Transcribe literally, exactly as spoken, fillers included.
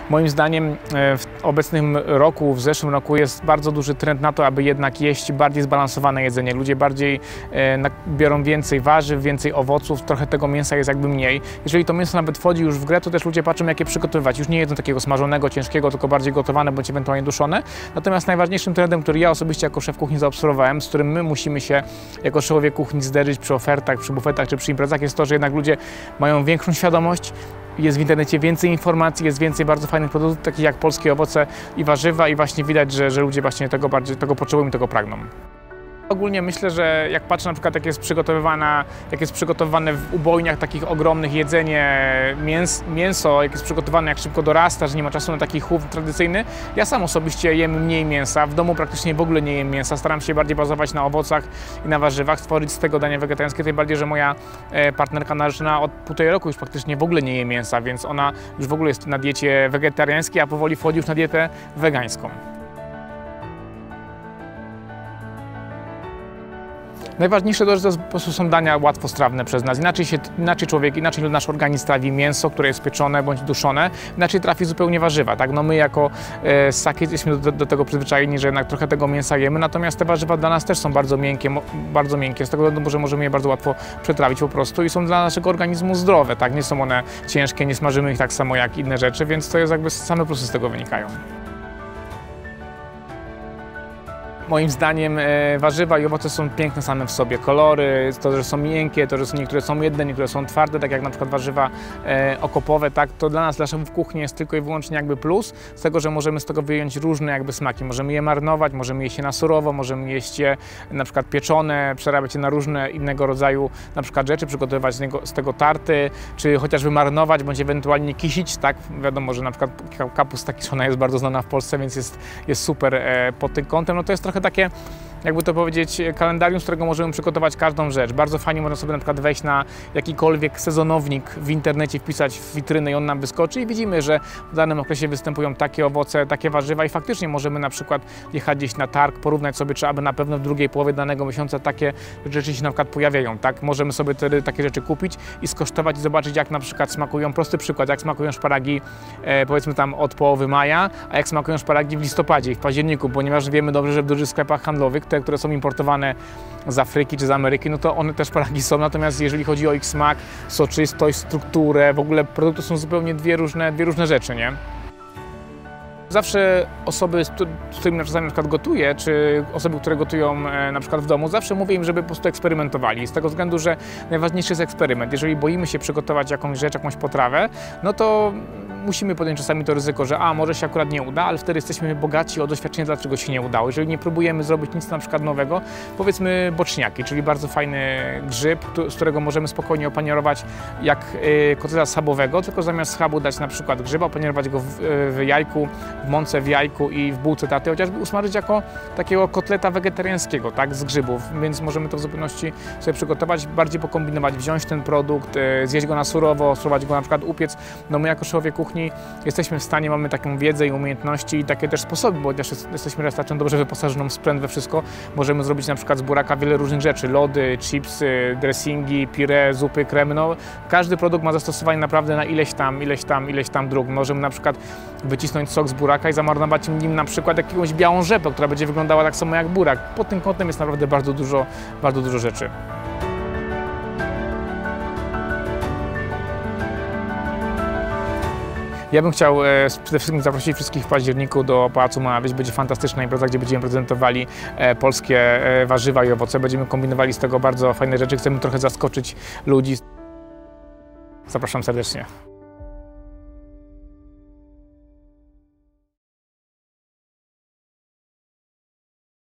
Moim zdaniem w obecnym roku, w zeszłym roku jest bardzo duży trend na to, aby jednak jeść bardziej zbalansowane jedzenie. Ludzie bardziej biorą więcej warzyw, więcej owoców, trochę tego mięsa jest jakby mniej. Jeżeli to mięso nawet wchodzi już w grę, to też ludzie patrzą, jak je przygotowywać. Już nie jedzą takiego smażonego, ciężkiego, tylko bardziej gotowane bądź ewentualnie duszone. Natomiast najważniejszym trendem, który ja osobiście jako szef kuchni zaobserwowałem, z którym my musimy się jako szefowie kuchni zderzyć przy ofertach, przy bufetach czy przy imprezach, jest to, że jednak ludzie mają większą świadomość. Jest w internecie więcej informacji, jest więcej bardzo fajnych produktów, takich jak polskie owoce i warzywa, i właśnie widać, że, że ludzie właśnie tego bardziej tego potrzebują i tego pragną. Ogólnie myślę, że jak patrzę na przykład, jak jest przygotowywana, jak jest przygotowywane w ubojniach takich ogromnych jedzenie, mięs, mięso, jak jest przygotowane, jak szybko dorasta, że nie ma czasu na taki chów tradycyjny. Ja sam osobiście jem mniej mięsa, w domu praktycznie w ogóle nie jem mięsa, staram się bardziej bazować na owocach i na warzywach, stworzyć z tego danie wegetariańskie, tym bardziej, że moja partnerka narzeczona od półtorej roku już praktycznie w ogóle nie je mięsa, więc ona już w ogóle jest na diecie wegetariańskiej, a powoli wchodzi już na dietę wegańską. Najważniejsze to, że to po prostu są dania łatwostrawne przez nas. Inaczej, się, inaczej człowiek, inaczej nasz organizm trawi mięso, które jest pieczone bądź duszone, inaczej trafi zupełnie warzywa. Tak? No my jako e, ssaki jesteśmy do, do tego przyzwyczajeni, że jednak trochę tego mięsa jemy, natomiast te warzywa dla nas też są bardzo miękkie, bardzo miękkie, z tego względu, że możemy je bardzo łatwo przetrawić po prostu i są dla naszego organizmu zdrowe. Tak? Nie są one ciężkie, nie smażymy ich tak samo jak inne rzeczy, więc to jest jakby same plusy z tego wynikają. Moim zdaniem e, warzywa i owoce są piękne same w sobie. Kolory, to, że są miękkie, to, że są, niektóre są jedne, niektóre są twarde, tak jak na przykład warzywa e, okopowe, tak, to dla nas, dla szefów kuchni jest tylko i wyłącznie jakby plus z tego, że możemy z tego wyjąć różne jakby smaki. Możemy je marynować, możemy jeść je na surowo, możemy jeść je na przykład pieczone, przerabiać je na różne innego rodzaju na przykład rzeczy, przygotowywać z, niego, z tego tarty, czy chociażby marynować, bądź ewentualnie kisić, tak. Wiadomo, że na przykład kapusta kiszona jest bardzo znana w Polsce, więc jest, jest super e, pod tym kątem. No to jest trochę takie, jakby to powiedzieć, kalendarium, z którego możemy przygotować każdą rzecz. Bardzo fajnie można sobie na przykład wejść na jakikolwiek sezonownik w internecie, wpisać w witrynę i on nam wyskoczy i widzimy, że w danym okresie występują takie owoce, takie warzywa i faktycznie możemy na przykład jechać gdzieś na targ, porównać sobie, czy aby na pewno w drugiej połowie danego miesiąca takie rzeczy się na przykład pojawiają. Tak? Możemy sobie wtedy takie rzeczy kupić i skosztować i zobaczyć, jak na przykład smakują. Prosty przykład, jak smakują szparagi e, powiedzmy tam od połowy maja, a jak smakują szparagi w listopadzie i w październiku, ponieważ wiemy dobrze, że w dużych sklepach handlowych, te, które są importowane z Afryki czy z Ameryki, no to one też szparagi są, natomiast jeżeli chodzi o ich smak, soczystość, strukturę, w ogóle produkty są zupełnie dwie różne, dwie różne rzeczy, nie? Zawsze osoby, z którymi czasami na przykład gotuję, czy osoby, które gotują na przykład w domu, zawsze mówię im, żeby po prostu eksperymentowali. Z tego względu, że najważniejszy jest eksperyment. Jeżeli boimy się przygotować jakąś rzecz, jakąś potrawę, no to musimy podjąć czasami to ryzyko, że a, może się akurat nie uda, ale wtedy jesteśmy bogaci o doświadczenie, dlaczego się nie udało. Jeżeli nie próbujemy zrobić nic na przykład nowego, powiedzmy boczniaki, czyli bardzo fajny grzyb, z którego możemy spokojnie opanierować jak y, kotleta schabowego, tylko zamiast schabu dać na przykład grzyba, opanierować go w, w jajku, w mące, w jajku i w bułce taty, chociażby usmażyć jako takiego kotleta wegetariańskiego, tak, z grzybów, więc możemy to w zupełności sobie przygotować, bardziej pokombinować, wziąć ten produkt, y, zjeść go na surowo, spróbować go na przykład upiec. No my jako szefowie kuchni jesteśmy w stanie, mamy taką wiedzę i umiejętności i takie też sposoby, bo chociaż jesteśmy wystarczająco dobrze wyposażoną w sprzęt we wszystko, możemy zrobić na przykład z buraka wiele różnych rzeczy, lody, chipsy, dressingi, pire, zupy, kremy, no każdy produkt ma zastosowanie naprawdę na ileś tam, ileś tam, ileś tam dróg. Możemy na przykład wycisnąć sok z buraka i zamarnować nim na przykład jakąś białą rzepę, która będzie wyglądała tak samo jak burak. Pod tym kątem jest naprawdę bardzo dużo, bardzo dużo rzeczy. Ja bym chciał e, przede wszystkim zaprosić wszystkich w październiku do Pałacu Mała Wieś. Będzie fantastyczna impreza, gdzie będziemy prezentowali e, polskie e, warzywa i owoce. Będziemy kombinowali z tego bardzo fajne rzeczy. Chcemy trochę zaskoczyć ludzi. Zapraszam serdecznie.